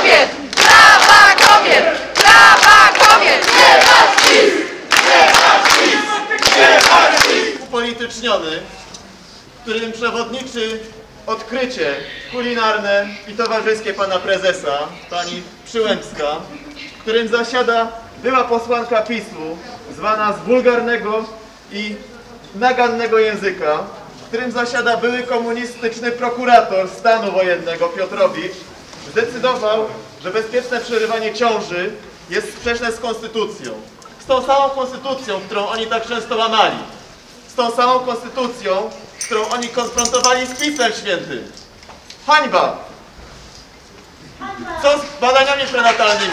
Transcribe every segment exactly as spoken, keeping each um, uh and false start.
kobiet! Prawa kobiet! Prawa kobiet! Nie masz PiS! Nie masz PiS! Nie masz PiS! Upolityczniony, którym przewodniczy odkrycie kulinarne i towarzyskie pana prezesa, pani Przyłębska, w którym zasiada była posłanka PiSu, zwana z wulgarnego i nagannego języka, w którym zasiada były komunistyczny prokurator stanu wojennego Piotrowicz, zdecydował, że bezpieczne przerywanie ciąży jest sprzeczne z konstytucją. Z tą samą konstytucją, którą oni tak często łamali. Z tą samą konstytucją, którą oni konfrontowali z Pismem Świętym. Hańba! Co z badaniami prenatalnymi?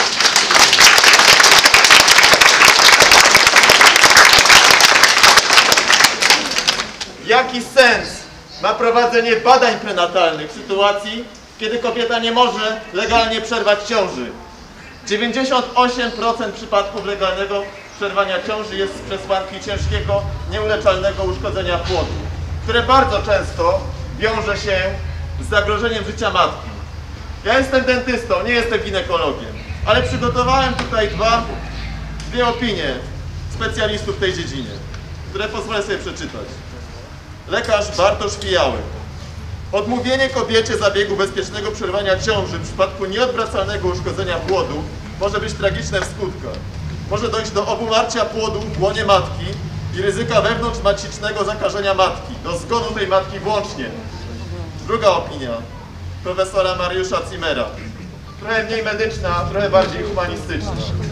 Jaki sens ma prowadzenie badań prenatalnych w sytuacji, kiedy kobieta nie może legalnie przerwać ciąży? dziewięćdziesiąt osiem procent przypadków legalnego przerwania ciąży jest z przesłanki ciężkiego, nieuleczalnego uszkodzenia płodu, które bardzo często wiąże się z zagrożeniem życia matki. Ja jestem dentystą, nie jestem ginekologiem, ale przygotowałem tutaj dwa, dwie opinie specjalistów w tej dziedzinie, które pozwolę sobie przeczytać. Lekarz Bartosz Pijały. Odmówienie kobiecie zabiegu bezpiecznego przerwania ciąży w przypadku nieodwracalnego uszkodzenia płodu może być tragiczne w skutkach. Może dojść do obumarcia płodu w łonie matki i ryzyka wewnątrzmacicznego zakażenia matki, do zgonu tej matki włącznie. Druga opinia profesora Mariusza Zimmera. Trochę mniej medyczna, trochę bardziej humanistyczna.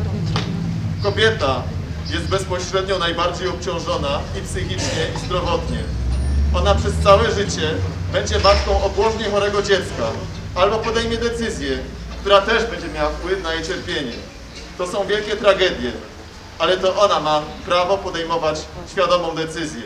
Kobieta jest bezpośrednio najbardziej obciążona i psychicznie, i zdrowotnie. Ona przez całe życie będzie matką obłożnie chorego dziecka albo podejmie decyzję, która też będzie miała wpływ na jej cierpienie. To są wielkie tragedie, ale to ona ma prawo podejmować świadomą decyzję.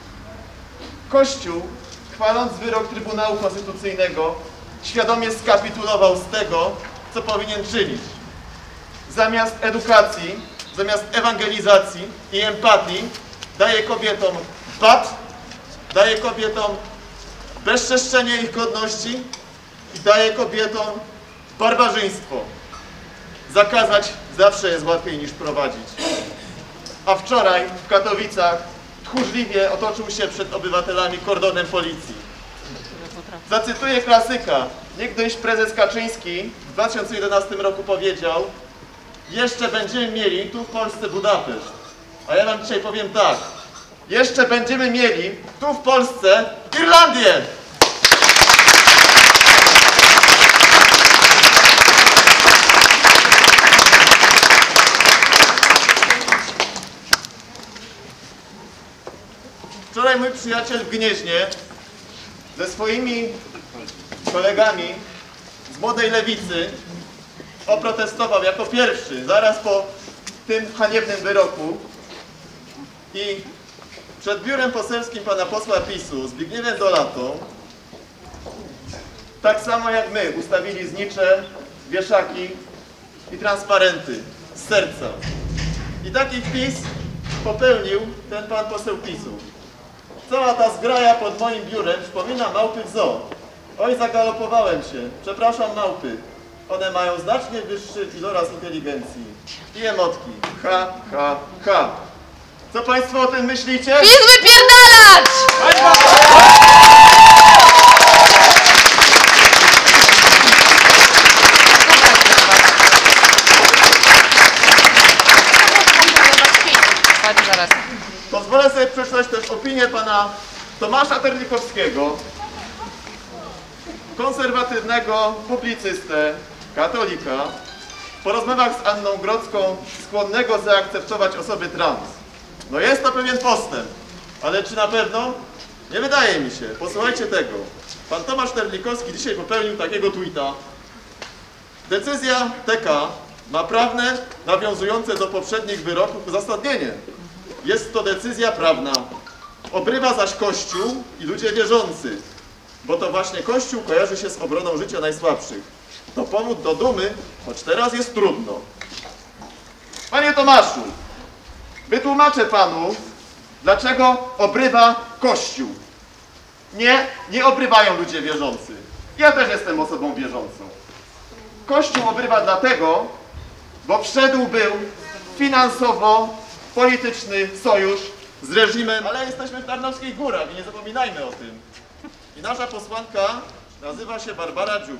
Kościół, chwaląc wyrok Trybunału Konstytucyjnego, świadomie skapitulował z tego, co powinien czynić. Zamiast edukacji, zamiast ewangelizacji i empatii daje kobietom bat, daje kobietom bezczeszczenie ich godności i daje kobietom barbarzyństwo. Zakazać zawsze jest łatwiej niż prowadzić. A wczoraj w Katowicach tchórzliwie otoczył się przed obywatelami kordonem policji. Zacytuję klasyka. Niegdyś prezes Kaczyński w dwa tysiące jedenastym roku powiedział: jeszcze będziemy mieli tu w Polsce Budapeszt. A ja wam dzisiaj powiem tak. Jeszcze będziemy mieli tu w Polsce Irlandię! Wczoraj mój przyjaciel w Gnieźnie ze swoimi kolegami z Młodej Lewicy oprotestował jako pierwszy, zaraz po tym haniebnym wyroku, i przed biurem poselskim pana posła PiSu Zbigniewem Dolatą, tak samo jak my, ustawili znicze, wieszaki i transparenty z serca. I taki wpis popełnił ten pan poseł PiSu. Cała ta zgraja pod moim biurem przypomina małpy w zoo. Oj, zagalopowałem się. Przepraszam, małpy. One mają znacznie wyższy iloraz inteligencji. I emotki. Ha, ha, ha. Co państwo o tym myślicie? PiS wypierdalać! Pozwolę sobie przeczytać też opinię pana Tomasza Terlikowskiego, konserwatywnego publicystę, katolika, po rozmowach z Anną Grodzką, skłonnego zaakceptować osoby trans. No jest to pewien postęp, ale czy na pewno? Nie wydaje mi się. Posłuchajcie tego. Pan Tomasz Terlikowski dzisiaj popełnił takiego tweeta. Decyzja T K ma prawne, nawiązujące do poprzednich wyroków uzasadnienie. Jest to decyzja prawna. Obrywa zaś Kościół i ludzie wierzący, bo to właśnie Kościół kojarzy się z obroną życia najsłabszych. To powód do dumy, choć teraz jest trudno. Panie Tomaszu, wytłumaczę panu, dlaczego obrywa Kościół. Nie, nie obrywają ludzie wierzący. Ja też jestem osobą wierzącą. Kościół obrywa dlatego, bo wszedł był finansowo-polityczny sojusz z reżimem, ale jesteśmy w Tarnowskich Górach i nie zapominajmy o tym. I nasza posłanka nazywa się Barbara Dziuk.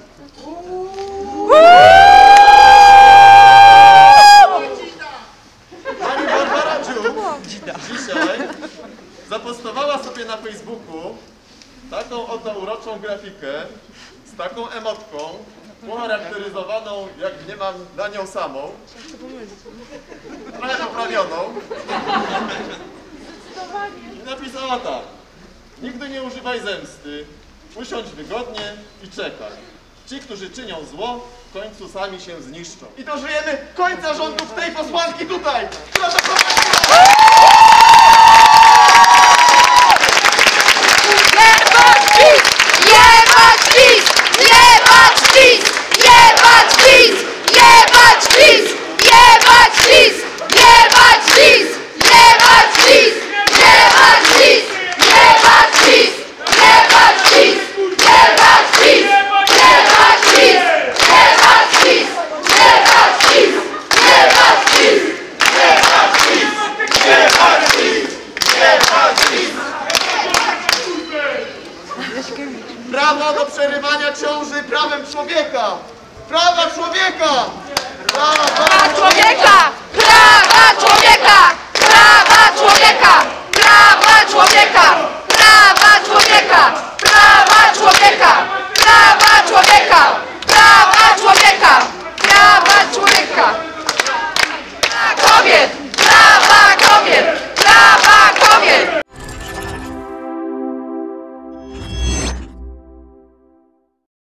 Pani Barbara Dziuk dzisiaj zapostowała sobie na Facebooku taką oto uroczą grafikę z taką emotką, ucharakteryzowaną, jak nie mam na nią samą, trochę poprawioną. I napisała tak: nigdy nie używaj zemsty, usiądź wygodnie i czekaj. Ci, którzy czynią zło, w końcu sami się zniszczą. I dożyjemy końca rządów tej posłanki tutaj, która to Jebać PiS! Jebać PiS! Jebać PiS! Jebać PiS! Jebać PiS! Jebać PiS! Jebać PiS! Jebać PiS! Jebać PiS! Jebać PiS! Jebać PiS! Jebać PiS! Jebać PiS! Jebać PiS! Jebać PiS! Jebać PiS! Jebać PiS! Jebać PiS! prawo do przerywania ciąży prawem człowieka! Prawa człowieka! Prawa człowieka! Prawa człowieka! Prawa człowieka! Prawa człowieka! Prawa człowieka! Prawa człowieka! Prawa człowieka!